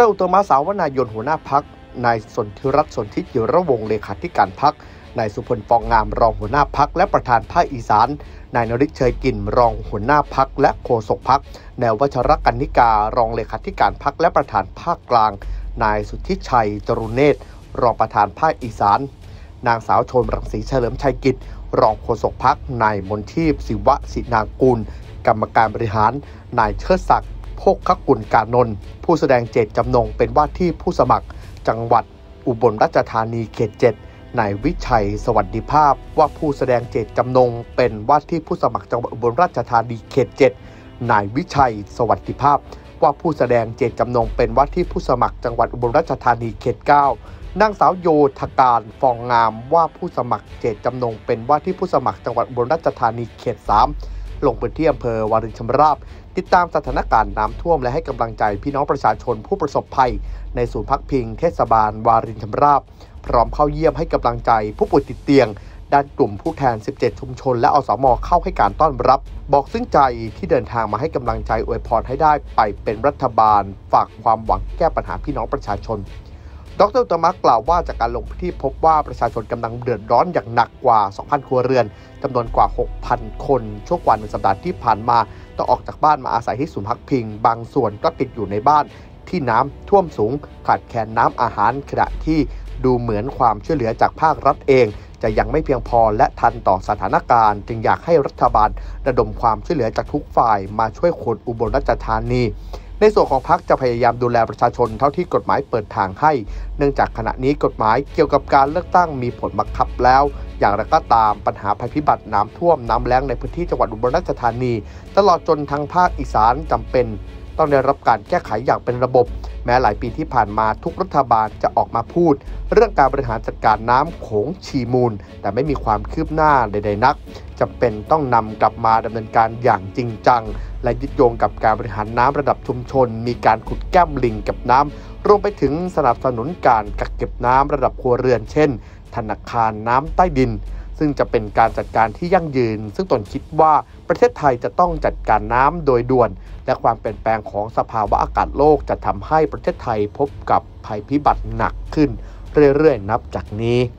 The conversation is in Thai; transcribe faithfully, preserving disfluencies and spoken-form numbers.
อุตตมะ สาวนายนหัวหน้าพรรคนายสนธิรัตน์ สนธิจิระวงศ์เลขาธิการพรรคนายสุพล ฟองงามรองหัวหน้าพรรคและประธานภาคอีสานนายนฤทธิ์ เชยกลิ่นรองหัวหน้าพรรคและโฆษกพรรคนายวัชรกนิการองเลขาธิการพรรคและประธานภาคกลางนายสุทธิชัยจรุเนตรรองประธานภาคอีสานนางสาวชมรังสีเฉลิมชัยกิจรองโฆษกพรรคนายมนทีพศิวะศินางกูลกรรมการบริหารนายเชิดศักดิ์โภคกุลกานนท์ผู้แสดงเจตจำนงเป็นว่าที่ผู้สมัครจังหวัดอุบลราชธานีเขตเจ็ดนายวิชัยสวัสดิภาพว่าผู้แสดงเจตจำนงเป็นว่าที่ผู้สมัครจังหวัดอุบลราชธานีเขตเจ็ดนายวิชัยสวัสดิภาพว่าผู้แสดงเจตจำนงเป็นว่าที่ผู้สมัครจังหวัดอุบลราชธานีเขตเก้านางสาวโยธการฟองงามว่าผู้สมัครเจตจำนงเป็นว่าที่ผู้สมัครจังหวัดอุบลราชธานีเขตสามลงพื้นที่อำเภอวารินชำราบติดตามสถานการณ์น้ำท่วมและให้กำลังใจพี่น้องประชาชนผู้ประสบภัยในศูนย์พักพิงเทศบาลวารินชำราบพร้อมเข้าเยี่ยมให้กำลังใจผู้ป่วยติดเตียงด้านกลุ่มผู้แทนสิบเจ็ดชุมชนและอสม.เข้าให้การต้อนรับบอกซึ้งใจที่เดินทางมาให้กำลังใจอวยพรให้ได้ไปเป็นรัฐบาลฝากความหวังแก้ปัญหาพี่น้องประชาชนดร.อุตตมะกล่าวว่าจากการลงพื้นที่พบว่าประชาชนกำลังเดือดร้อนอย่างหนักกว่า สองพัน ครัวเรือนจำนวนกว่า หกพัน คนช่วงวันหนึ่งสัปดาห์ที่ผ่านมาต้องออกจากบ้านมาอาศัยที่ศูนย์พักพิงบางส่วนก็ติดอยู่ในบ้านที่น้ำท่วมสูงขาดแคลนน้ำอาหารขณะที่ดูเหมือนความช่วยเหลือจากภาครัฐเองจะยังไม่เพียงพอและทันต่อสถานการณ์จึงอยากให้รัฐบาลระดมความช่วยเหลือจากทุกฝ่ายมาช่วยคนอุบลราชธานีในส่วนของพรรคจะพยายามดูแลประชาชนเท่าที่กฎหมายเปิดทางให้เนื่องจากขณะนี้กฎหมายเกี่ยวกับการเลือกตั้งมีผลบังคับแล้วอย่างไรก็ตามปัญหาภัยพิบัติน้ำท่วมน้ำแล้งในพื้นที่จังหวัดอุบลราชธานีตลอดจนทางภาคอีสานจำเป็นต้องได้รับการแก้ไขอย่างเป็นระบบแม้หลายปีที่ผ่านมาทุกรัฐบาลจะออกมาพูดเรื่องการบริหารจัดการน้ำโขงชีมูลแต่ไม่มีความคืบหน้าใดๆนักจำเป็นต้องนำกลับมาดำเนินการอย่างจริงจังและยึดโยงกับการบริหารน้ำระดับชุมชนมีการขุดแก้มลิงเก็บน้ำรวมไปถึงสนับสนุนการกักเก็บน้ำระดับครัวเรือนเช่นธนาคารน้ำใต้ดินซึ่งจะเป็นการจัดการที่ยั่งยืนซึ่งตนคิดว่าประเทศไทยจะต้องจัดการน้ำโดยด่วนและความเปลี่ยนแปลงของสภาวะอากาศโลกจะทำให้ประเทศไทยพบกับภัยพิบัติหนักขึ้นเรื่อยๆนับจากนี้